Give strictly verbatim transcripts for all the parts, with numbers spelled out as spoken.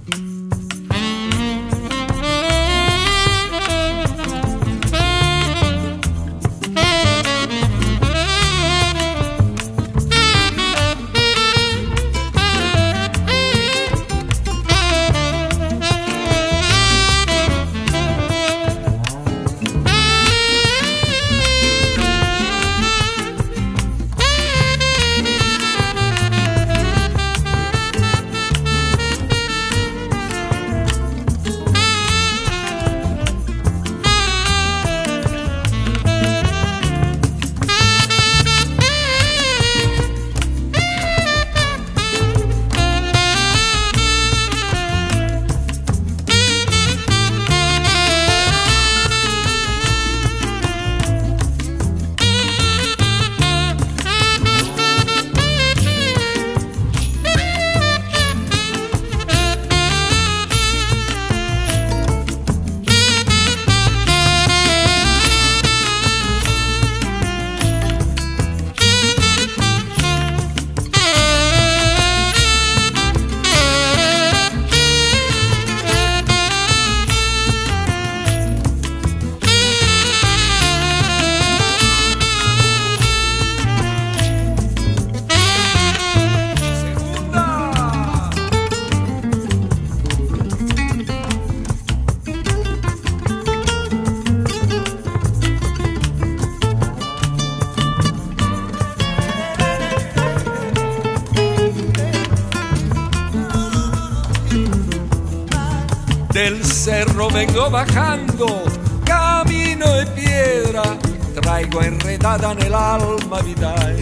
Del cerro vengo bajando, camino e piedra, traigo enredada nell'alma vitae.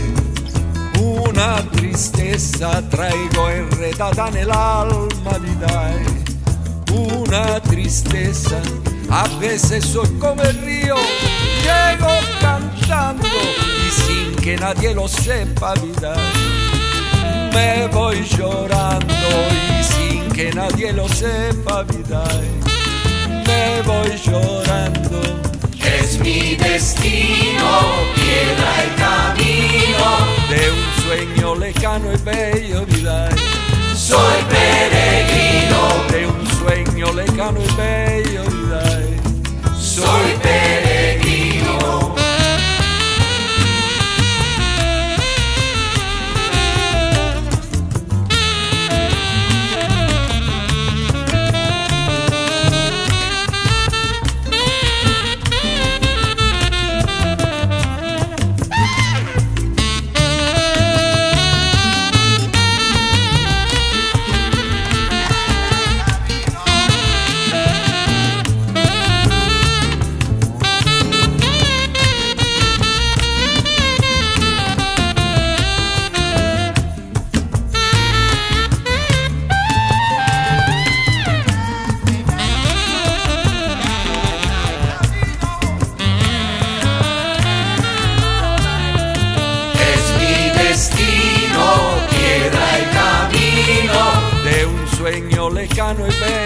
Una tristeza traigo enredada nell'alma vitae. Una tristeza, a veces soy como el río, llego cantando y sin que nadie lo sepa vitae. Me voy llorando y sin que nadie lo sepa vitae. Me voy llorando. Es mi destino, piedra el camino de un sueño lejano y bello vitae. Soy peregrino de un sueño lejano y bello vitae. Soy peregrino. Lejano y bello